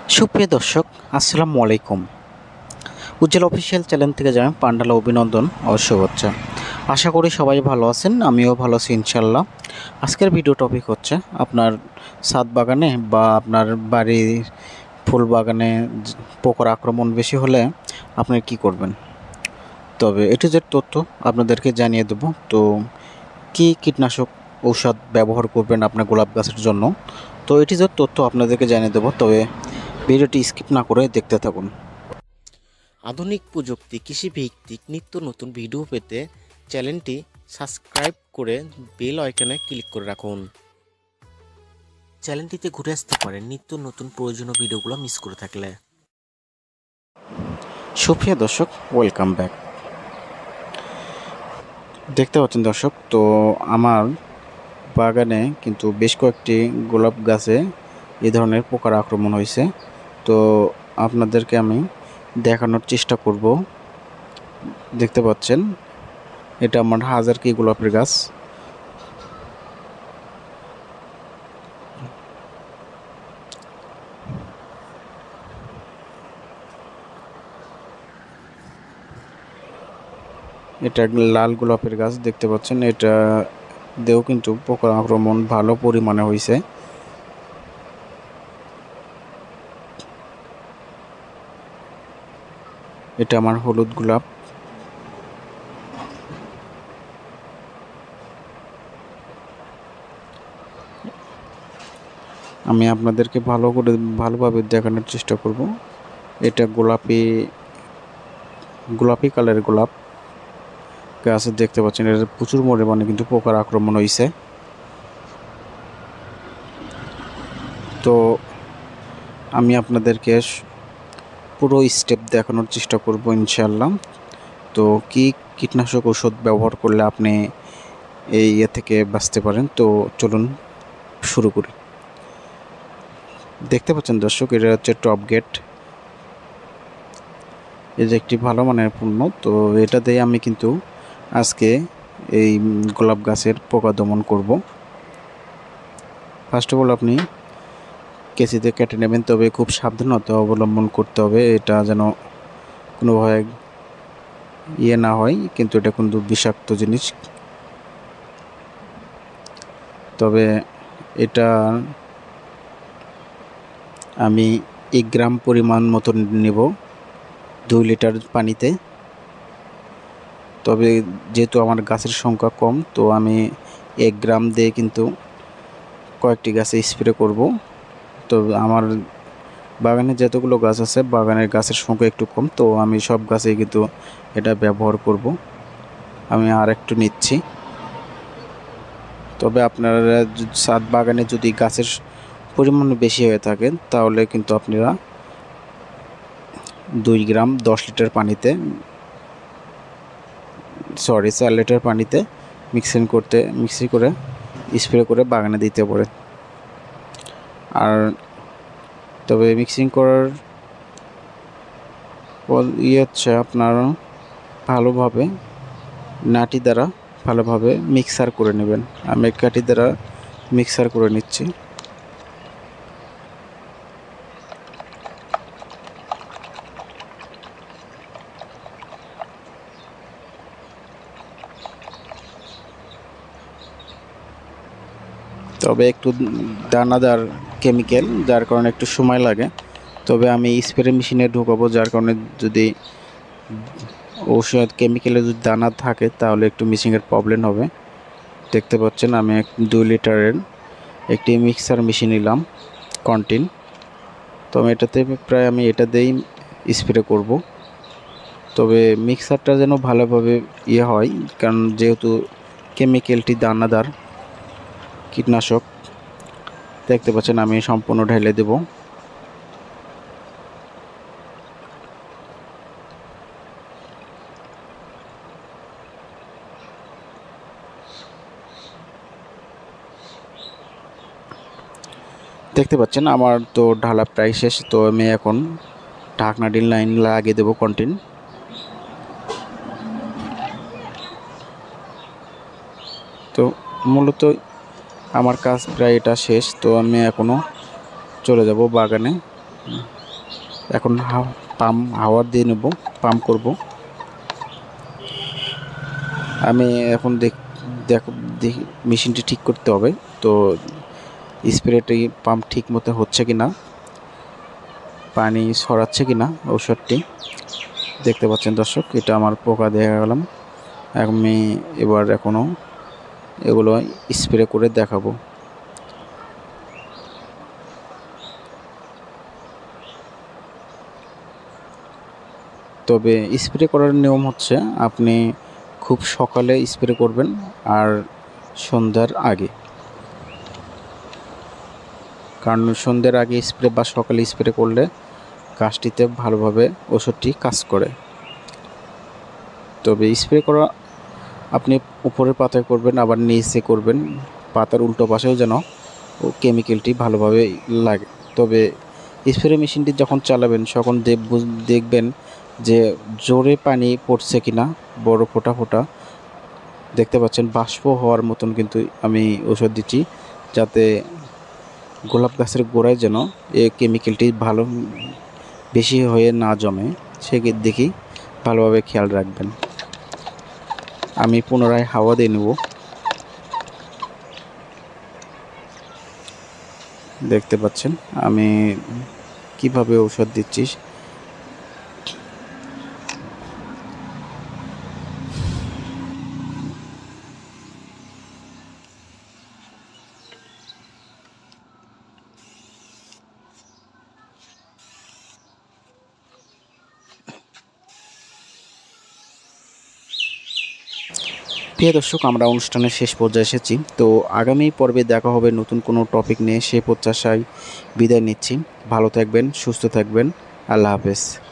সুপ্রিয় দর্শক, আসসালামু আলাইকুম। উজ্জ্বল অফিসিয়াল চ্যানেল থেকে জানাই পান্ডালা অভিনন্দন ও শুভেচ্ছা। আশা করি সবাই ভালো আছেন, আমিও ভালো আছি ইনশাল্লাহ। আজকের ভিডিও টপিক হচ্ছে আপনার ছাদ বাগানে বা আপনার বাড়ির ফুল বাগানে পোকার আক্রমণ বেশি হলে আপনি কি করবেন। তবে এটি যে তথ্য আপনাদেরকে জানিয়ে দেব। তো কি কীটনাশক ঔষধ ব্যবহার করবেন আপনার গোলাপ গাছের জন্য, তো এটি যে তথ্য আপনাদেরকে জানিয়ে দেব। তবে ভিডিওটি স্কিপ না করে দেখতে থাকুন। আধুনিক প্রযুক্তি কৃষি ভিত্তিক নিত্য নতুন ভিডিও পেতে চ্যানেলটি সাবস্ক্রাইব করে বেল আইকনে ক্লিক করে রাখুন। চ্যানেলটিতে ঘুরে আসতে পারেন নিত্য নতুন প্রয়োজনীয় ভিডিওগুলো মিস করে থাকলে। সুপ্রিয় দর্শক, ওয়েলকাম ব্যাক। দেখতে পাচ্ছেন দর্শক, তো আমার বাগানে কিন্তু বেশ কয়েকটি গোলাপ গাছে এই ধরনের পোকার আক্রমণ হয়েছে। তো আপনাদেরকে আমি দেখানোর চেষ্টা করব। দেখতে পাচ্ছেন, এটা আমার হাজারকি গোলাপের গাছ। এটা লাল গোলাপের গাছ, দেখতে পাচ্ছেন। এটা দেও কিন্তু পোকার আক্রমণ ভালো পরিমাণে হয়েছে। এটা আমার হলুদ গোলাপ। আমি আপনাদেরকে ভালোভাবে দেখানোর চেষ্টা করব। এটা গোলাপি কালারের গোলাপ গাছ, দেখতে পাচ্ছেন। এটা প্রচুর পরিমাণে কিন্তু পোকার আক্রমণ হয়েছে। তো আমি আপনাদেরকে পুরো স্টেপ দেখানোর চেষ্টা করব ইনশাআল্লাহ। তো কি কীটনাশক ওষুধ ব্যবহার করলে আপনি এই থেকে বাঁচতে পারেন, তো চলুন শুরু করি। দেখতে পাচ্ছেন দর্শক, এটা হচ্ছে টপ গেট। এই যে একটি ভালো মানের পণ্য। তো এটা দিয়ে আমি কিন্তু আজকে এই গোলাপ গাছের পোকা দমন করব। ফার্স্ট অফ অল আপনি কেঁচিতে কেটে নেবেন, তবে খুব সাবধানতা অবলম্বন করতে হবে। এটা যেন কোনোভাবে না হয়, কিন্তু এটা কিন্তু বিষাক্ত জিনিস। তবে এটা আমি 1 গ্রাম পরিমাণ মতো নেব 2 লিটার পানিতে। তবে যেহেতু আমার গাছের সংখ্যা কম, তো আমি 1 গ্রাম দিয়ে কিন্তু কয়েকটি গাছে স্প্রে করব। তো আমার বাগানে যতগুলো গাছ আছে, বাগানের গাছের সংখ্যা একটু কম, তো আমি সব গাছেই কিন্তু এটা ব্যবহার করব। আমি আর একটু নিচ্ছি। তবে আপনারা ছাদ বাগানে যদি গাছের পরিমাণ বেশি হয়ে থাকে, তাহলে কিন্তু আপনারা 2 গ্রাম 10 লিটার পানিতে 4 লিটার পানিতে মিক্সি করে স্প্রে করে বাগানে দিতে পারে। আর তবে মিক্সিং করার হচ্ছে আপনার ভালোভাবে নাটি দ্বারা ভালোভাবে মিক্সার করে নেবেন। আমি কাঠি দ্বারা মিক্সার করে নিচ্ছি। তবে একটু দানাদার কেমিক্যাল, যার কারণে একটু সময় লাগে। তবে আমি স্প্রে মেশিনে ঢুকাবো, যার কারণে যদি ঔষধ কেমিক্যালে যদি দানা থাকে, তাহলে একটু মিক্সিংয়ের প্রবলেম হবে। দেখতে পাচ্ছেন, আমি 2 লিটারের একটি মিক্সার মেশিন নিলাম কন্টিন। তো এটাতে প্রায় আমি এটা দিয়েই স্প্রে করব। তবে মিক্সারটা যেন ভালোভাবে হয়, কারণ যেহেতু কেমিক্যালটি দানাদার কীটনাশক। দেখতে পাচ্ছেন, আমি সম্পূর্ণ ঢেলে দেব। দেখতে পাচ্ছেন আমার তো ঢালা প্রায় শেষ। তো আমি এখন ঢাকনা লাইন লাগিয়ে দেবো কন্টিন। তো মূলত আমার কাজ প্রায় এটা শেষ। তো আমি এখনও চলে যাব বাগানে। এখন হাওয়া দিয়ে নেব, পাম্প করব। আমি এখন দেখি মেশিনটি ঠিক করতে হবে, তো স্প্রেটি পাম্প ঠিক মতো হচ্ছে কি না, পানি ছড়াচ্ছে কি না ঔষধটি। দেখতে পাচ্ছেন দর্শক, এটা আমার পোকা দেখা গেলাম। আমি এখনও এগুলো স্প্রে করে দেখাবো। তবে স্প্রে করার নিয়ম হচ্ছে আপনি খুব সকালে স্প্রে করবেন আর সন্ধ্যার আগে, কারণ সন্ধ্যার আগে স্প্রে বা সকালে স্প্রে করলে গাছটিতে ভালোভাবে ওষুধটি কাজ করে। তবে স্প্রে করা আপনি উপরের পাতায় করবেন, আবার নিচে করবেন, পাতার উল্টো পাশেও যেন কেমিক্যালটি ভালোভাবে লাগে। তবে স্প্রে মেশিনটি যখন চালাবেন তখন দেখবেন যে জোরে পানি পড়ছে কিনা, বড় ফোঁটা ফোঁটা দেখতে পাচ্ছেন, বাষ্প হওয়ার মতন কিন্তু আমি ওষুধ দিচ্ছি, যাতে গোলাপ গাছের গোড়ায় যেন এই কেমিক্যালটি বেশি হয়ে না জমে, দেখি ভালোভাবে খেয়াল রাখবেন। আমি পুনরায় হাওয়া দিয়ে নেব। দেখতে পাচ্ছেন আমি কিভাবে ঔষধ দিচ্ছি। প্রিয় দর্শক, আমরা অনুষ্ঠানের শেষ পর্যায়ে এসেছি। তো আগামী পর্বে দেখা হবে নতুন কোনো টপিক নিয়ে। সে প্রত্যাশায় বিদায় নিচ্ছি। ভালো থাকবেন, সুস্থ থাকবেন। আল্লাহ হাফেজ।